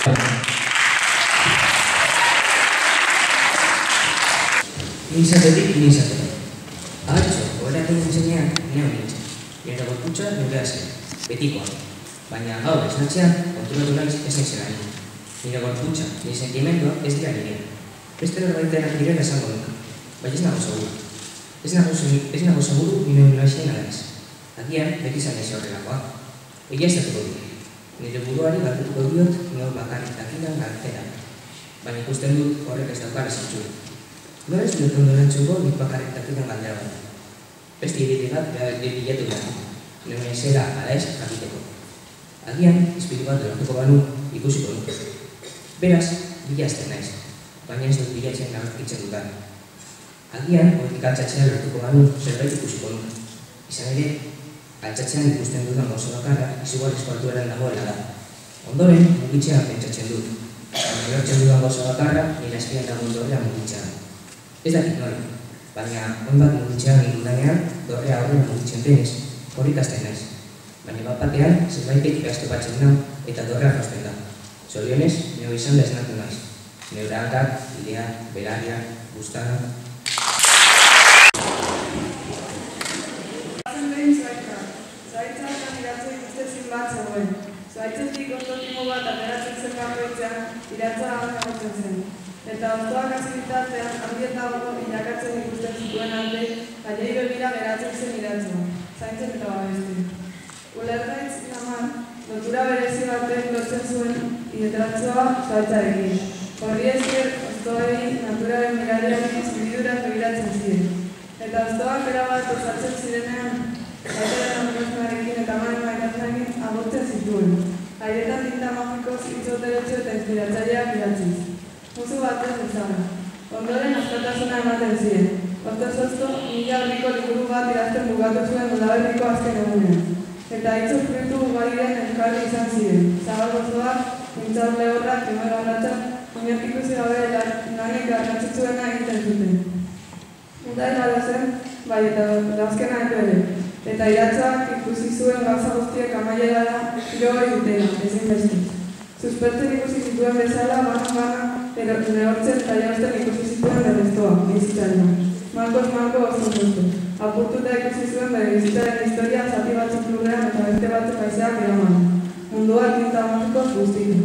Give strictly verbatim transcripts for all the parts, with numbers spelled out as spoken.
Inizatetik, inizatetik. Agatxo, horrekin nintzenean, nio nintzen. Nire gorputza nire azken, betikoa. Baina gaur esnatzean, konturatu naiz ez nintzen ari. Nire gorputza, nire sentimendua ez dira nire. Beste norbaitenak direla esango nuka, baina ez nago seguru. Ez nago seguru nire unilaxein alaiz. Agian, beti izan ez horrelakoa. Egia ez datuko dira. Nire buruari galdetuko diot nire bakarrik dakidan galtera. Baina ikusten dut horrek ez daukar esantzua. Nora ez dut ondo erantzuko nik bakarrik dakidan galdera bat. Beste iridi bat bilatu behar. Nire zera ala ez jakiteko. Agian, espiritu bat lortuko banu ikusiko nuke. Beraz, bilazten naiz, baina ez dut bilatzen nabarkitzen dudan. Agian, hortik altxatzean lortuko banu zerbait ikusiko nuke. Izan ere, altxatzean ikusten dudan gauza bakarra izugarrizko altueran dagoela da. Ondoren, mugitzean pentsatzen dut. Baina lortzen dudan gauza bakarra nire azpian dagoen dorrea mugitzean. Ez dakit nori, baina hainbat mugitzean indudanean dorrea aurrera mugitzen denez, hor ikasten naiz. Baina bat batean, zerbaitek ikastopatzen da eta dorrea jozten da. Zorionez, nio izan da esnatu naiz. Neure hankak, idea, beraria, guztana. Zaten behin zuaitza. Zuaitza eta iratzea ikustezin bat zegoen. Zuaitzetik ondotimo bat ateratzen zen bakoitzean, iratza hau nagotzen zen. Eta oztoak hasi bitartean, argietago irakatzen ikusten zituen alde, gaiei begira geratzen zen iratzea. Zaintzen eta babesti. Ulergaitz naman, lotura berezi batek lotzen zuen iratzoa zuaitzarekin. Horri esker, oztoei naturaren mirariaren zuridurak begiratzen ziren. Eta oztoak erabat osatzen zirenean, gaitaren amorosnarekin eta maren maitazarekin agurtzen zituen. Airetan tinta magikoz itzoteretxo eta inspiratzaileak idatziz. Musu batez bezala. Ondoren askatasuna ematen ziren. Oztoz-ozto, mila herriko liburu bat idazten bugatu zuen udaberriko azken egunean. Eta hitzu fruitu ugariren elkarri izan ziren. Zabal gozoak, mintzaur lehorrak, emero arratzak, oinak ikusi gabe lanik garrantzitsuena egiten zuten. Udai bada zen, bai eta dauzkena ere. Eta iratzoak ikusi zuen gauza guztiek amaiera da, jo hori dutela, ezin beste. Suspertzen ikusi zituen bezala, banan-banan, nehortzen eta jausten ikusi zituen berreztoa, bizitzaren. Markos Marko oso zuztu. Apurtuta ikusi zuen bere bizitzaren historia zati batzuk lurrean eta beste batzuk haizeak eraman. Mundua tinta magikoz guztitu.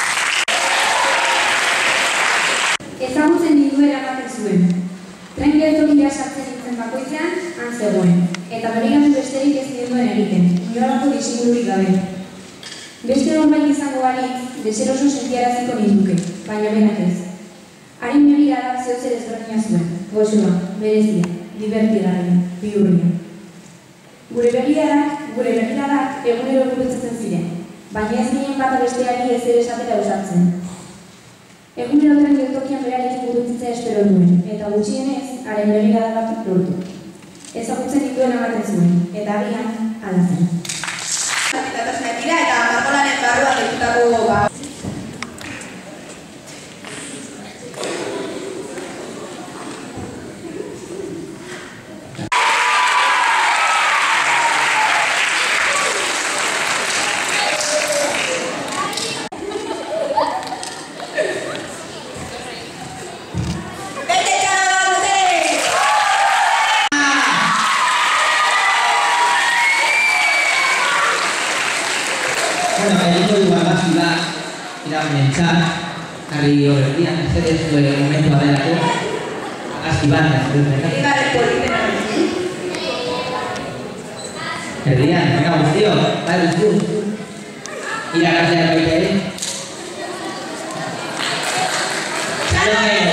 Ezagutzen ditu eramaten zuen. Tren geltokia sartzen nintzen bakoitzean, han zegoen. Eta berigatu besterik ez ninduen egiten, inolako disimururik gabe. Beste norbait izango balitz, deseroso sentiaraziko ninduke, baina benak ez. Harin begirada zehotzer ezberdina zuen, gozoa, berezia, divertigarria, bihurria. Gure begiradak, gure begiradak egunero gurutzatzen ziren, baina ez ginen bat besteari ez ere esatera usatzen. Egunero tren geltokian berarekin gurutzitzea espero duen, eta gutxienez, haren begirada bat lortu. Ezagutzen dituen amaten zuen, eta agian, ala zen. Zapitatasunak dira eta margolaren barruan ditutako ba. Harri horretia, zer ez duen momentua delako, agazki bat, ez duen dela. Egare politena. Erdian, venga guztio, bai guztio. Irakasleak baita ere. Txalo!